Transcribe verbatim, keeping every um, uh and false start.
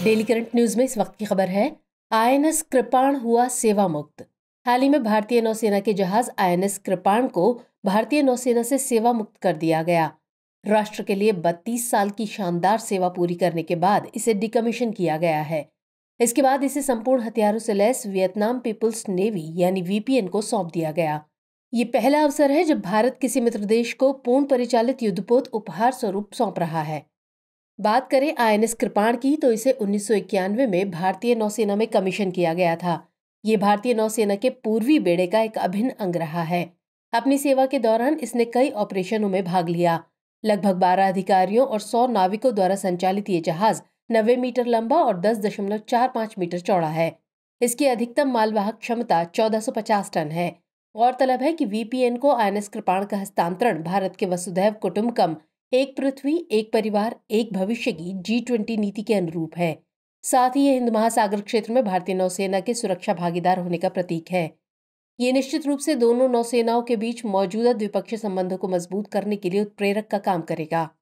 Daily current news में इस वक्त की खबर है। आईएनएस कृपाण हुआ सेवा मुक्त। हाल ही में भारतीय नौसेना के जहाज आईएनएस कृपाण को भारतीय नौसेना से सेवा मुक्त कर दिया गया। राष्ट्र के लिए बत्तीस साल की शानदार सेवा पूरी करने के बाद इसे डिकमीशन किया गया है। इसके बाद इसे संपूर्ण हथियारों से लैस वियतनाम पीपुल्स नेवी यानी वीपीएन को सौंप दिया गया। ये पहला अवसर है जब भारत किसी मित्र देश को पूर्ण परिचालित युद्धपोत उपहार स्वरूप सौंप रहा है। बात करें आईएनएस कृपाण की तो इसे उन्नीस सौ इक्यानवे में भारतीय नौसेना में कमीशन किया गया था। ये भारतीय नौसेना के पूर्वी बेड़े का एक अभिन्न अंग रहा है। अपनी सेवा के दौरान इसने कई ऑपरेशनों में भाग लिया। लगभग बारह अधिकारियों और सौ नाविकों द्वारा संचालित ये जहाज नब्बे मीटर लंबा और दस दशमलव चार पाँच मीटर चौड़ा है। इसकी अधिकतम मालवाहक क्षमता चौदह सौ पचास टन है। गौरतलब है कि वीपीएन को आईएनएस कृपाण का हस्तांतरण भारत के वसुधैव कुटुंबकम एक पृथ्वी एक परिवार एक भविष्य की जी ट्वेंटी नीति के अनुरूप है। साथ ही ये हिंद महासागर क्षेत्र में भारतीय नौसेना के सुरक्षा भागीदार होने का प्रतीक है। ये निश्चित रूप से दोनों नौसेनाओं के बीच मौजूदा द्विपक्षीय संबंधों को मजबूत करने के लिए उत्प्रेरक का काम करेगा।